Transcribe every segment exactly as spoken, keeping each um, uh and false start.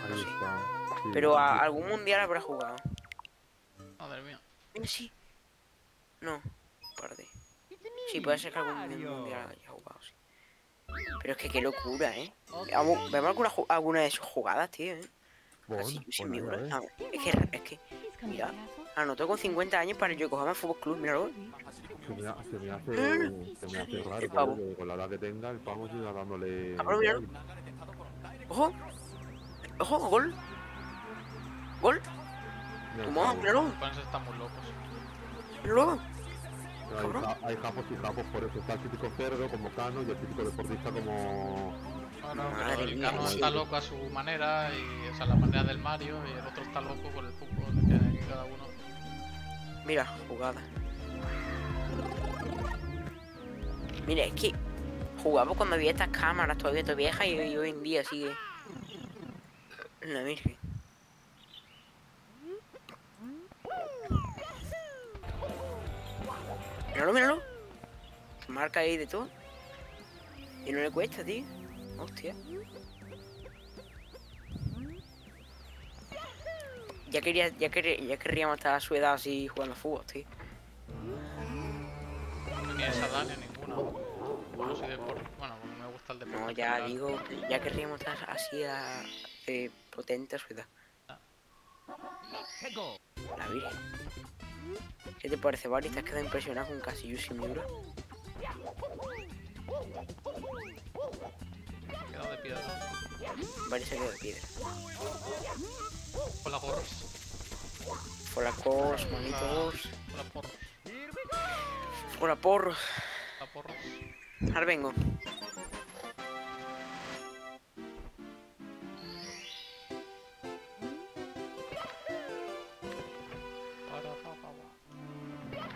no Ahí sé. está. Sí, Pero a algún mundial habrá jugado. Madre mía. Mira, sí. No, parte. Sí, puede ser que algún mundial haya jugado, sí. Pero es que qué locura, ¿eh? Vamos, vemos alguna, ju- alguna de sus jugadas, tío, ¿eh? Casi Pon, yo sin pon ahí, a Miura. ver. Ah, es que, es que, mira, anotó con cincuenta años para el Yokohama Fútbol Club, míralo. Se me, ha- se me hace, Míralo, se me hace raro, el tío, pavo. que con la edad que tenga, el pavo siga dándole Cabrón, míralo. gol. Ojo, ojo, gol, gol. Mira el Toma, pavo. míralo, Los japoneses están muy locos. míralo. Hay, Cabrón. ja- hay japos y japos, por eso está el típico cerdo como Cano y el típico deportista como... Bueno, Madre pero el mía, Cano sí. está loco a su manera, y, o sea, la manera del Mario, y el otro está loco con el fútbol que tiene aquí cada uno. Mira, jugada. Mira, es que jugaba cuando había estas cámaras todavía todo viejas y, y hoy en día sigue. La virgen. Míralo, míralo. Marca ahí de todo. Y no le cuesta, tío. Hostia. Ya quería, ya quería, ya querríamos estar a su edad así jugando fútbol, tío. Ni esa edad ni ninguna. No soy deporte. Bueno, como me gusta el deporte No, en ya general. digo, ya querríamos estar así a, de potente a su edad. La virgen. ¿Qué te parece, Bari? ¿Te has quedado impresionado con Kazuyoshi Miura? Quedado de piedra. Bari se quedó de piedra. Con las gorros. Hola, cos, manitos. Con las porros. Hola, porro. Las porros. Ahora vengo. Para, pa, pa, pa.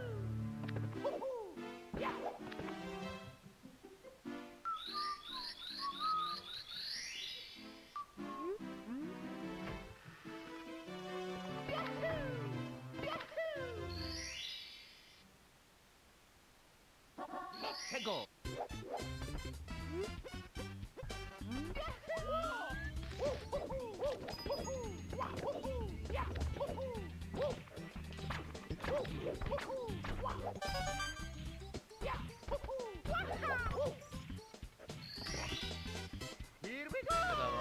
Cuidado.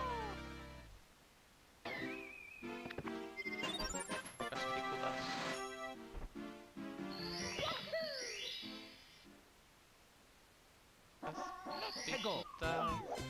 Casi picudas. Picuda.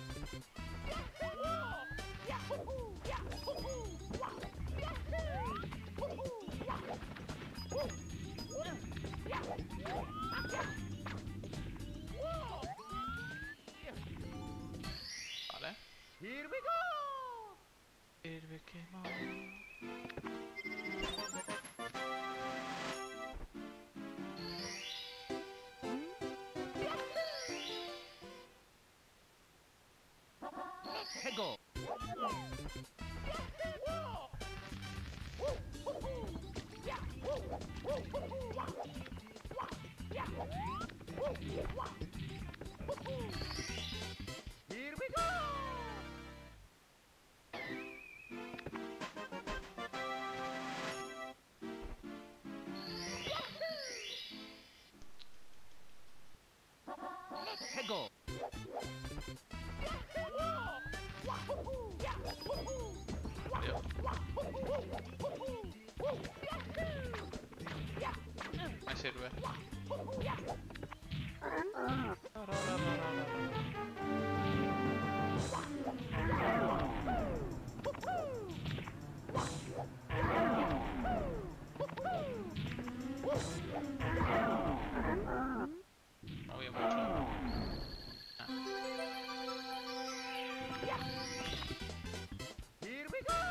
Vale. Here we go. Here we go. Here we go. Dios. Me sirve. No había mucho. Ah. Here we go.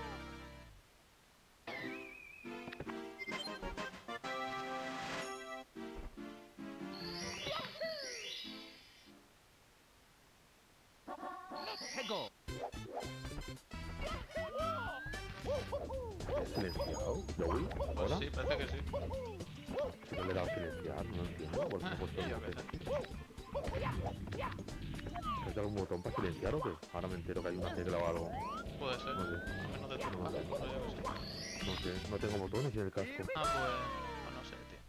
¿Silenciado? ¿Joey? Pues ¿Ahora? sí, parece que sí. Si no le he dado a silenciar, no entiendo. ¿Por qué Ah, he puesto yo el qué sé. Es necesitas un botón para silenciar o qué? Ahora me entero que hay una tecla o algo. Puede ser. No sé, A menos de tu No, casa, no. pero yo qué sé. no sé, no tengo botones en el casco. Ah, pues, pues no sé, tío.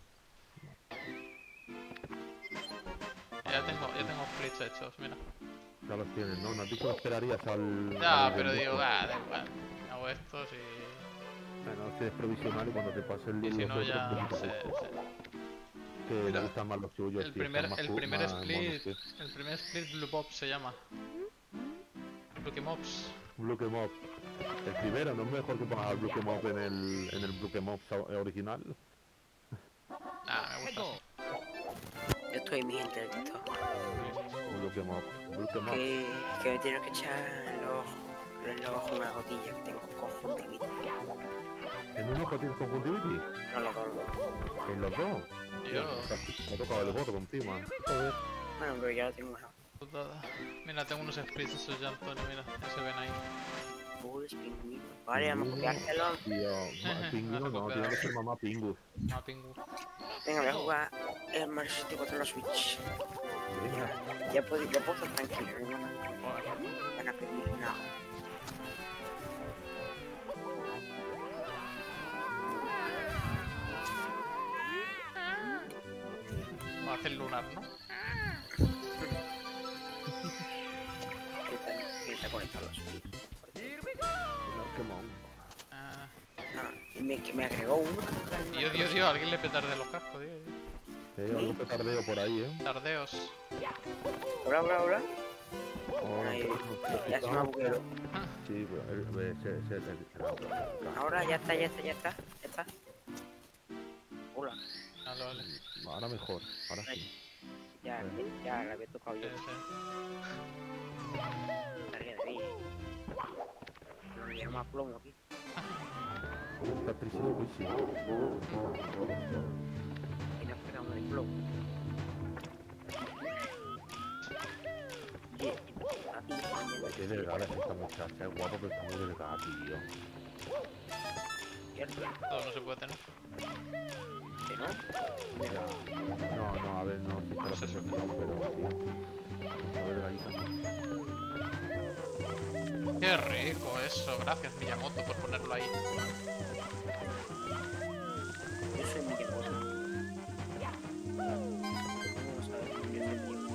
Ya tengo, ya tengo splits hechos, mira. Ya los tienes, ¿no? ¿No has dicho que esperarías al... Ya, al pero del digo, disco? ah, da igual. Hago estos y... Bueno, este es provisional y cuando te pase el Y si los no otros, ya... pues, Sí, sí. que me Mira, gustan más los tuyos, el tío, primer, están más, el cu- primer más monos, split... tío. El primer split Blue Bob se llama. Blue Mobs. Blue Mob. El primero, no es mejor que pongas al Blue Mob en el, en el Blue Mob original. Ah, me gusta así. Yo estoy en mi gente del TikTok. Blue Mob. Blue Mob. Que, que me tengo que echar los, los ojos una gotilla que tengo conjuntivitis. ¿En un ojo tienes conjuntivitis? No lo colgo. ¿En los dos? Yo... Me ha tocado el gordo encima. Joder. Bueno, pero ya lo tengo mejor. Putada. Mira, tengo unos splits esos ya, Antonio, mira, ya se ven ahí. Bulls, pingüinos. Vale, vamos a copiárselo. Tío, ma- pingüino no, copiar. tiene que ser mamá Pingus. Ah, pingu. Venga, voy a jugar el Mario sesenta y cuatro en la Switch. Venga. Ya puedo, ya puedo estar tranquilo, ¿no? Joder. Van a pedir nada. Va a hacer lunar, ¿no? Que está conectado a la Switch. Ah. Ah, y me, que me agregó uno. Dios, Dios, Dios, alguien le petarde los cascos, tío. Eh, algún petardeo por ahí, eh. Tardeos. Hola, hola, hola. Oh, Ahí, no, ya se me ha bugueado. sí, pero el, el, ese- ese es el- el- Ahora ya está, ya está, ya está, ya está. Hola. Vale, vale. Ahora mejor, ahora sí. Ya, ya la había tocado Sí, yo. sí. Estaría de bien. No le llamo a plomo aquí. Está triste, uy, sí. Y nos pegamos de plomo. Oye, así, Qué delgada es esta muchacha, es guapo, pero está muy delgada, tío. ¿cierto? Todo no se puede tener. ¿Que no? Ya. No, no, a ver, no, sí, No sé pero, si- pero, tío. Está delgadita. Qué rico eso. Gracias, Miyamoto, por ponerlo ahí. Yo soy Miyamoto. Vamos a ver, yo soy tío.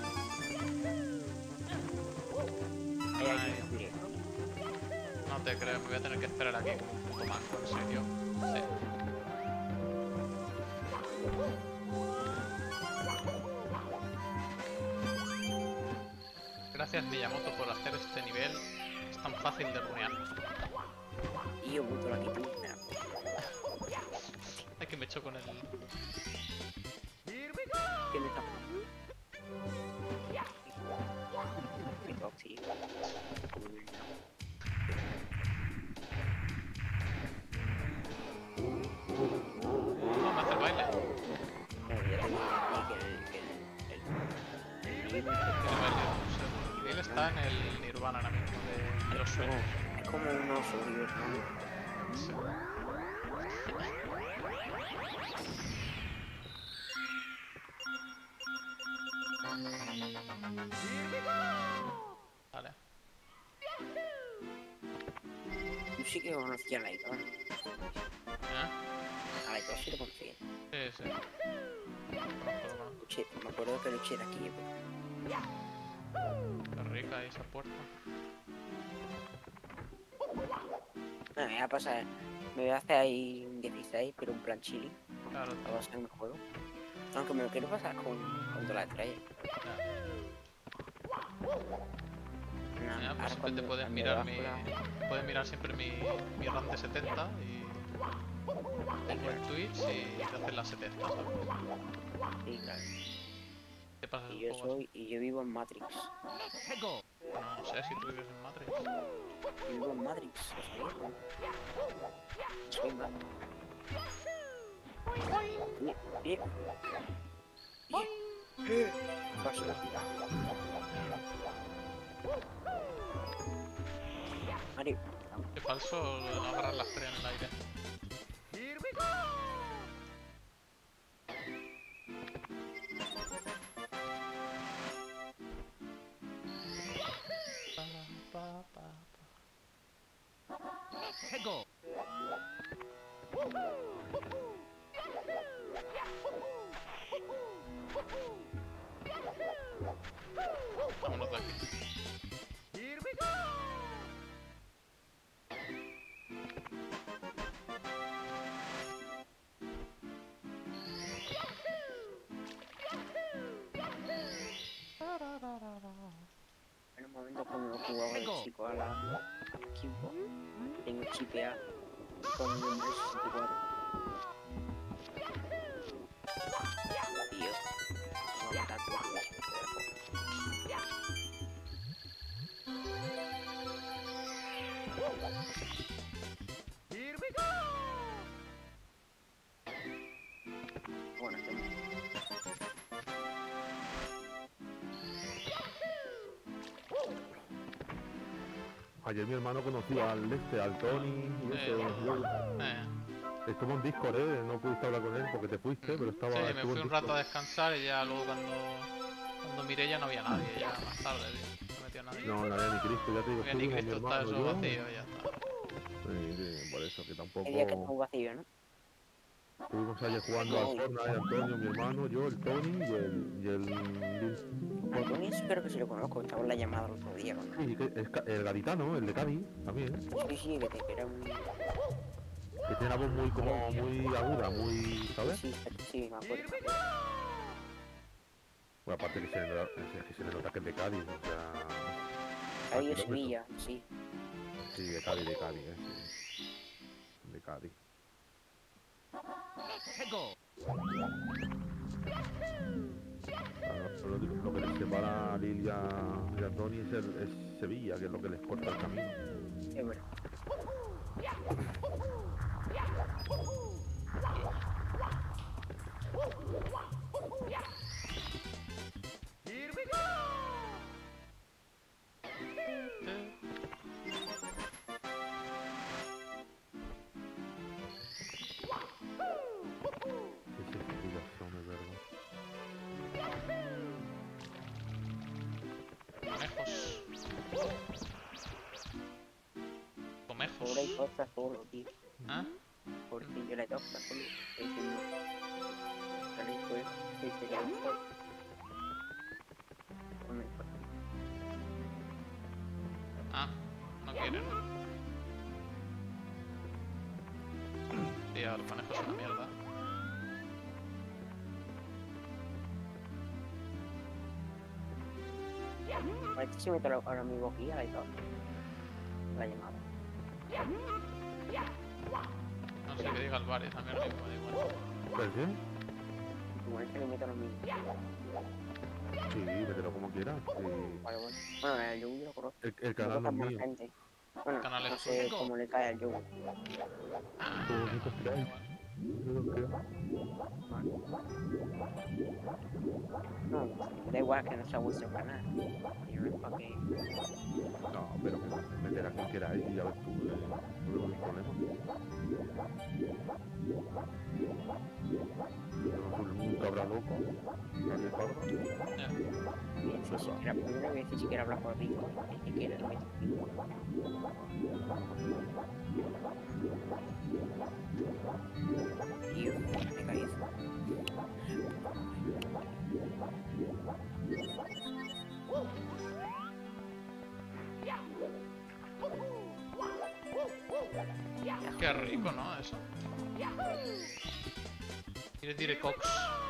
Hay alguien en directo. No te creo, me voy a tener que esperar aquí como un puto manco, en serio. Sí. Gracias, Miyamoto, por hacer este nivel. Es tan fácil de runear. Y yo puto la quito. Ay, que me echo con el... ¿Qué me está pasando? Qué tóxico. No, me hace el baile. Bueno, ya tengo aquí que el... que el... el... el nivel El baile, no sé. El nivel está en el Nirvana ahora mismo de, de los sueños. es como un oso, digo, ¿no? Sí. Vale. Tú sí que conocías a Laito, ¿no? ¿Eh? A Laito sí lo conocía. Sí, sí. Lo conozco, lo conozco. Luché, me acuerdo que luché de aquí, pero... Qué rica ahí esa puerta. Bueno, me voy a pasar... Me voy a hacer ahí un dieciséis, pero un plan chili. Claro, Para pasar un juego. Aunque me lo quiero pasar con, con toda la estrella. ya. Ya, pues ahora siempre te cuando- puedes cuando mirar bajo mi... la- Puedes mirar siempre mi, mi RAM de setenta y... Tengo el Twitch y te haces las setenta, ¿sabes? Sí, claro. Te pasas Y el yo juego soy... Y yo vivo en Matrix. así. No sé si tú vives en Matrix. Yo vivo en Matrix, ¿lo sabías? Soy Matrix. Bien, bien. Bien. Paso la tira. Mario, Qué falso no agarrar las tres en el aire. pa, pa, pa. Vámonos de aquí. En un momento cuando jugaba el chico a la equipo, tengo chipea con el número sesenta y cuatro. Tío, vamos a matar todo el Bueno, tengo. Ayer mi hermano conoció al este, al Tony y eso. Eh, yo- eh. Estuvo en Discord, ¿eh? No pudiste hablar con él porque te fuiste, pero estaba... Sí, me estuvo en fui un Discord. rato a descansar y ya luego cuando, cuando miré ya no había nadie, ya más tarde, tío. No metió nadie. No, no había ni Cristo, ya te digo, Porque ni estuvimos mi Cristo está hermano, eso yo... vacío y ya está. Sí, sí, por eso, que tampoco... El día que estuvo vacío, ¿no? Estuvimos ayer jugando al Fortnite, Antonio, mi hermano, yo, el Tony y el... Y el... Lil. Pues Tony sí creo que sí lo conozco, estaba en la llamada el otro día. ¿No? Sí, que es ca- el gaditano, el de Cádiz, también. Sí, sí, que te que era un... Que tiene la voz muy, como, muy aguda, muy... ¿sabes? Sí, sí, me acuerdo. Bueno, aparte que se le, nota- es que se le nota que es de Cádiz, o sea... Ahí a de kilómetros. Sevilla, sí. Sí, de Cádiz, de Cádiz, eh, sí. De Cádiz. Ah, lo, lo que les separa a Lil y a, y a Tony es, el, es Sevilla, que es lo que les corta el camino. Es verdad. Sí, sí, Sevilla son, es verdad. Conejos. Pobre y Conejos. tosta solo, tío. ¿Ah? Por fin yo le tosta solo. Estoy diciendo. Salí fue. Sí, sería un poco. No me importa. Ah, no quieren. Tío, el conejo es una mierda. A ver si meto ahora mismo aquí a la tosta. La llamada. No sé qué diga el bar, a mí ahora mismo me da igual. ¿Pero qué? Como es que le meto ahora mismo. Sí, mételo como quieras. Sí. Vale, bueno. Bueno, el Yogi lo conozco. El, el No canal no toca es más mío. gente. Bueno, Canal no es sé tuyo. cómo le cae al Yogi. Qué bonito creáis. No, da igual que no sea vuestro canal. Yo no es para que... No, pero que meter a quien queráis y ya ves tú, eh, no veo ningún problema. Yo no soy un cabra loco, nadie cabra. Ya. Bien, si siquiera, primero que si siquiera hablar por rico, ni siquiera lo meto. Tío, me caí. Qué rico, ¿no? Eso. Tire, tire Cox.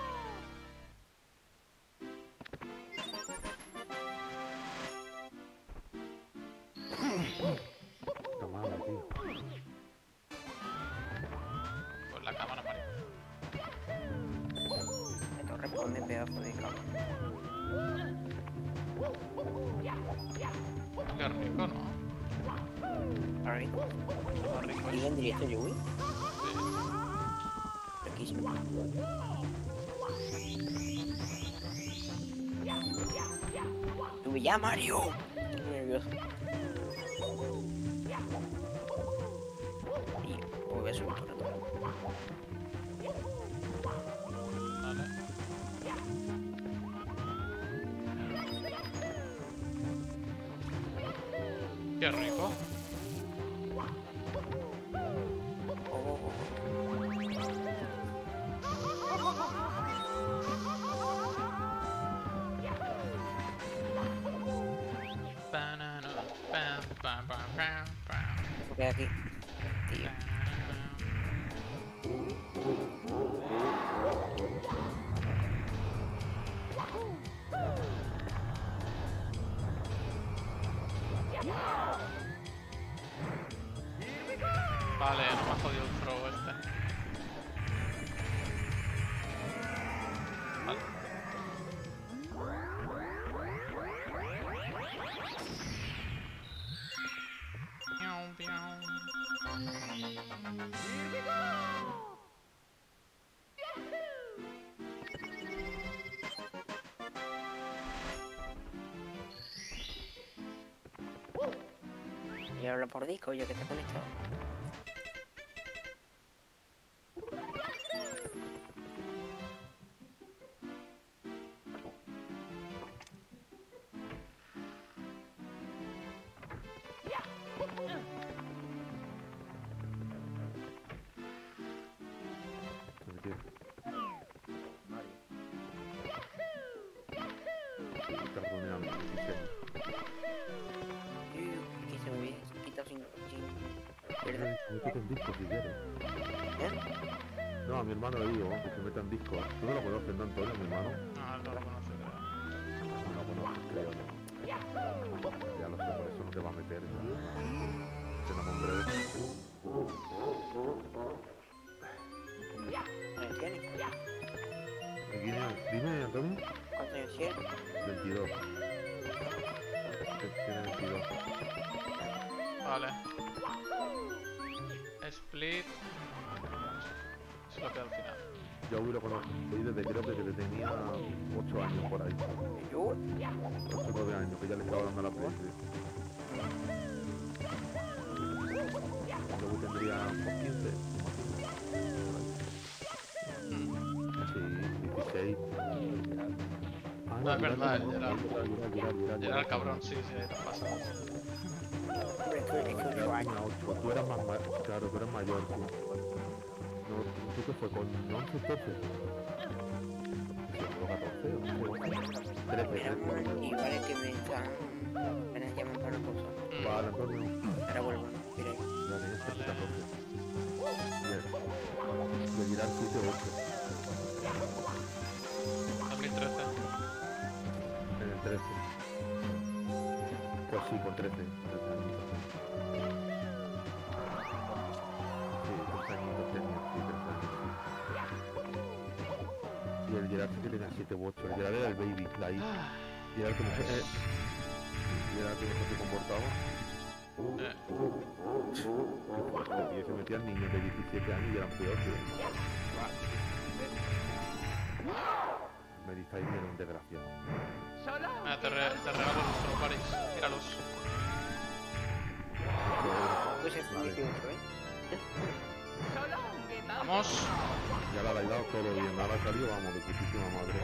Está mala, tío. Pues la cámara, Mario. Esto responde pedazo de cabrón. Qué rico, ¿no? Ahora Está rico ¿y eso. en directo Yogi? Sí. Riquísimo. ¡Sube ya, Mario! Estoy muy nervioso. Tío, voy a subir por otro lado. Vale. Qué rico. Oh, oh, oh. Banana, pam, pam, pam, pam, pam. ¿Qué hay aquí? Tío. Vale, no me ha jodido el throw este. Vale. Piau, piau. Y habla por disco, yo que está conectado. ¿De qué? Carroneando, dieciséis. Y que se me hubiese quitado sin... sin... ¿Verdad? Métete en disco si quieres. ¿Eh? No, a mi hermano le digo que se meta en disco. ¿Tú no lo conoces, no, Antonio, mi hermano? No, no lo conoce, creo. No lo conoces, creo yo. Ya lo sé, por eso no te va a meter. Te lo nombré. ¿Me tiene? Dime, dime, Antonio. ¿Cuántos años tiene? veintidós. Tiene veintidós. Vale. Split. Es lo que al final. Yo a Wii lo conozco desde creo que desde tenía ocho años por ahí. ¿Yo? ocho o nueve años, que ya le estaba dando la PlayStation. Luego tendría por quince. Sí, dieciséis. Ah, No, es verdad, Gerard, Gerard. Gerard, Gerard, Gerard, Gerard, Era el cabrón, sí, sí, ahí te pasa. Hombre, es que es que Gerard ocho años. tenía ocho. Tú eras más mayor, claro, tú eras mayor, tú. No, ¿tú qué fue? ¿Con once, doce? ¿O catorce? ¿O trece? Mira, trece. y vale que me están... Me están llamando para una cosa. Mm. Vale, Antonio. Ahora vuelvo, ¿no? Mira ahí. Ya tenías trece, catorce. Bien. Y el Gerard siete, ocho. dos mil trece. En el trece. Pues sí, con trece. trece añitos. Sí, trece añitos tenía, sí, trece años. Y el Gerard sí que tenía siete u ocho. El Gerard era el baby, la I. Y era el que mejor, eh, y era el que mejor se comportaba. Eh, Y se metían niños de diecisiete años y eran peores. Me distraí bien, un desgraciado. mira, te, re, te regalo los throw buddies. Tíralos. Pues es Vale. dieciocho, ¿eh? Vamos. Ya la ha bailado todo bien, nada ha salido, vamos, de putísima madre.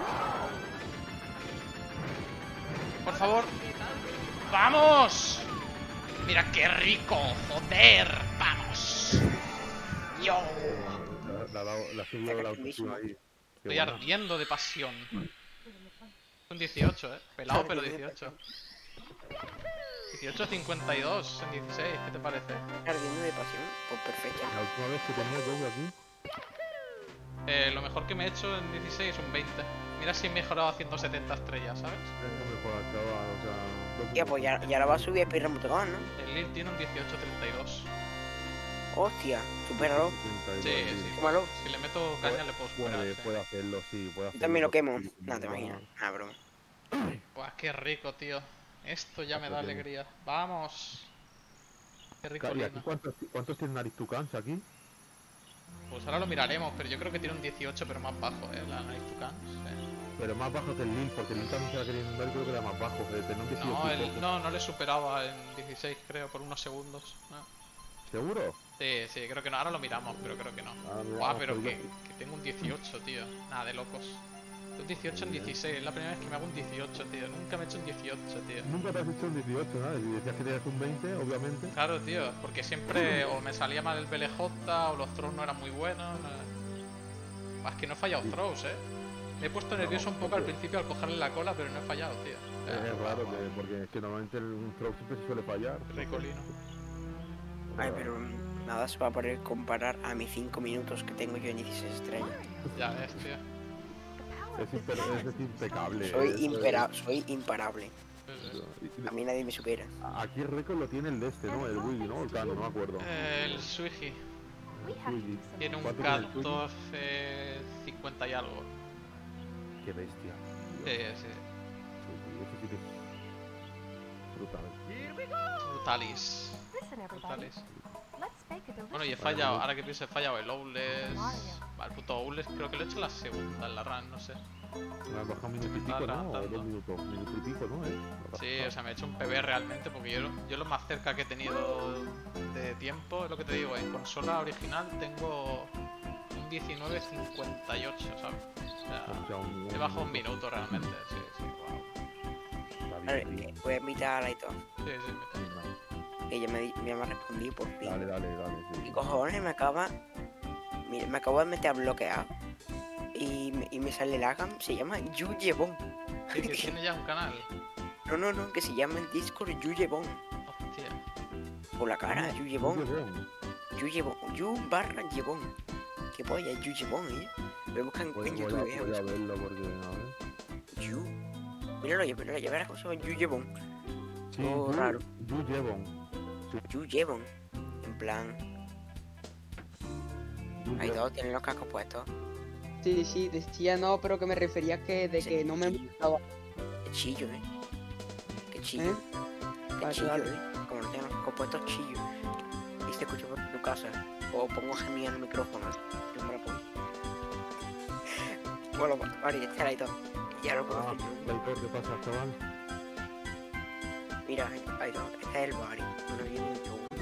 Por favor. ¡Vamos! Mira qué rico, joder. ¡Vamos! Yo. La, la, la, la ha subido la autoestima ahí. Qué Estoy buena. ardiendo de pasión. Un dieciocho, eh. Pelado, pero dieciocho. dieciocho cincuenta y dos en dieciséis, ¿qué te parece? Ardiendo de pasión. Pues perfecto. La última vez que tenía yo aquí, Eh, lo mejor que me he hecho en dieciséis son veinte. Mira si he mejorado a ciento setenta estrellas, ¿sabes? eso mejor, chaval, o sea... Ya, pues ya, ya la va a subir a Speedrun punto com, ¿no? El Lil tiene un dieciocho treinta y dos. Hostia, supéralo. Sí, sí. Quémalo. Si le meto caña le puedo superar. Puede, sí. puede hacerlo, sí, puede Yo hacerlo. también lo quemo. Sí, No, te no, imaginas. Ah, broma. Buah, qué rico, tío. Esto ya me da Pues bien. alegría. Vamos. Qué rico, ¿Y aquí Lina. cuántos, cuántos tiene Nariz Tucans aquí? Pues ahora lo miraremos, pero yo creo que tiene un dieciocho, pero más bajo, eh, la Night Tucans. eh. Pero más bajo que el Lil, porque el Lil también se la quería inundar y creo que era más bajo, que tenía un dieciocho No, y el, poco. no, no le superaba en dieciséis, creo, por unos segundos. No. ¿Seguro? Sí, sí, creo que no. Ahora lo miramos, pero creo que no. Ah, mira, Buah, no, pero pues que, yo- que tengo un dieciocho, tío. Nada, de locos. Un dieciocho en dieciséis, es la primera vez que me hago un dieciocho, tío. Nunca me he hecho un dieciocho, tío. Nunca te has hecho un dieciocho, ¿sabes? Si decías que tenías un veinte, obviamente. Claro, tío, porque siempre o me salía mal el B L J o los throws no eran muy buenos. No... Es que no he fallado throws, eh. Me he puesto nervioso un poco al principio al cogerle la cola, pero no he fallado, tío. Es, es raro, que, porque es que normalmente el- un throw siempre se suele fallar. Ricolino. Ay, pero mm, nada se va a poder comparar a mis cinco minutos que tengo yo en dieciséis estrellas. Ya ves, tío. Es, imper, es, es impecable. Soy, es- impera soy imparable. Sí, sí. y- A mí nadie me supera. Aquí el récord lo tiene el de este, ¿no? El Wiggy, ¿no? El Cano, no me acuerdo. El Suigi El Wiggy. tiene un ¿Cuánto tiene el Twiggy? catorce cincuenta y algo. Qué bestia. Sí, Dios, sí. Eso sí que es brutal. Brutalis. Brutalis. Bueno, y he fallado, ahora que pienso, he fallado el Owless. Vale, el puto Owless creo que lo he hecho en la segunda, en la run, no sé. Me has bajado un minuto y pico, Está ¿no? O levantando. dos minutos. Minuto y pico, ¿no? ¿Eh? Sí, o sea, me he hecho un P B realmente porque yo, lo- yo lo más cerca que he tenido de tiempo, es lo que te digo, en consola original tengo un diecinueve cincuenta y ocho, ¿sabes? O sea, O sea, un- he bajado un minuto realmente, sí, sí, wow. Está A ver, bien, tío. eh, voy a invitar a Laito, Sí, sí, me- Venga, que ya me, di- ya me ha respondido por fin. dale, dale, dale. Sí. Y cojones, me acaba. Mira, me acabo de meter a bloquear. Y me, y me sale el Agam, se llama Yuyebon. sí, que tiene ya un canal. No, no, no, que se llama en Discord Yuyebon. Hostia. Por la cara, Muy Yuyebon. bien. Yuyebon. Yu barra Yebon. ¿Qué polla? Yuyebon, eh. Voy a buscar en, Voy, en voy, YouTube. a, eh, voy a verlo porque, a ver. Yu. Míralo, ya, míralo, ya verás cómo se llama Yuyebon. Sí, Oh, Yu- raro. Yu Jebon. Yuyebon. En plan, Yu ahí Jebon. todos tienen los cascos puestos. Sí, sí, decía no, pero que me refería que de Sí, que no me sí. gustaba. Qué chillo, eh. Qué chillo. ¿Eh? Qué Vale, chillo, vale. eh. Como no tengo los cascos puestos, chillo. Y se escucha por tu casa. O pongo gemir en el micrófono. Yo me lo pongo. Bueno, vale, este Laito. Ya lo Ah, conozco. Laito, ¿qué pasa, chaval? Mira, Laito, este es el Bari. Bueno, viene un